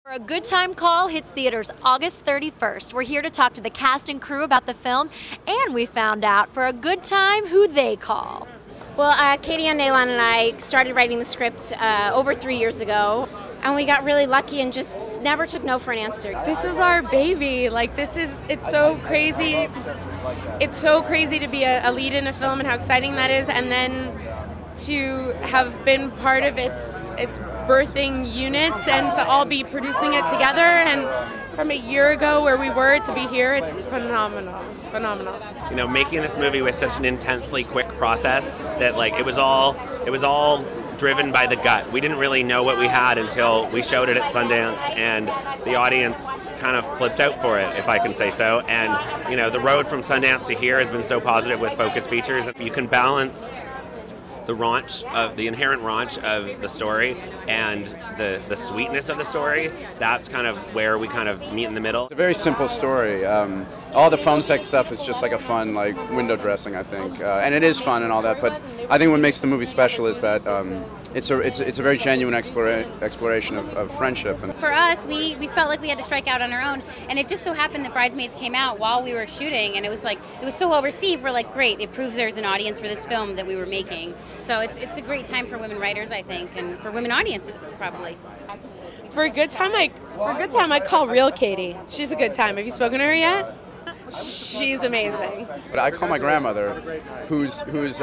A Good Time Call hits theaters August 31st. We're here to talk to the cast and crew about the film, and we found out for a good time who they call. Well, Katie Ann Nalon and I started writing the script over 3 years ago, and we got really lucky and just never took no for an answer. This is our baby. Like, it's so crazy. It's so crazy to be a lead in a film and how exciting that is, and then to have been part of its birthing unit and to all be producing it together, and from a year ago where we were to be here, it's phenomenal. You know, making this movie was such an intensely quick process that it was all driven by the gut. We didn't really know what we had until we showed it at Sundance, and the audience kind of flipped out for it, if I can say so. And you know, the road from Sundance to here has been so positive with Focus Features. You can balance the inherent raunch of the story and the sweetness of the story. That's kind of where we kind of meet in the middle. It's a very simple story. All the phone sex stuff is just like a fun window dressing, I think, and it is fun and all that. But I think what makes the movie special is that it's a very genuine exploration of friendship. And for us, we felt like we had to strike out on our own, and it just so happened that Bridesmaids came out while we were shooting, and it was so well received. We're like, great! It proves there's an audience for this film that we were making. So it's a great time for women writers, I think, and for women audiences, probably. For a good time, I call real Katie. She's a good time. Have you spoken to her yet? She's amazing. But I call my grandmother, who's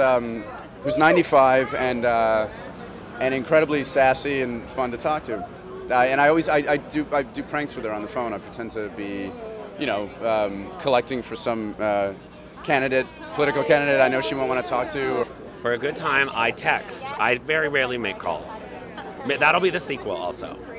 95 and incredibly sassy and fun to talk to. And I do pranks with her on the phone. I pretend to be, collecting for some political candidate I know she won't want to talk to. For a good time, I text. I very rarely make calls. That'll be the sequel also.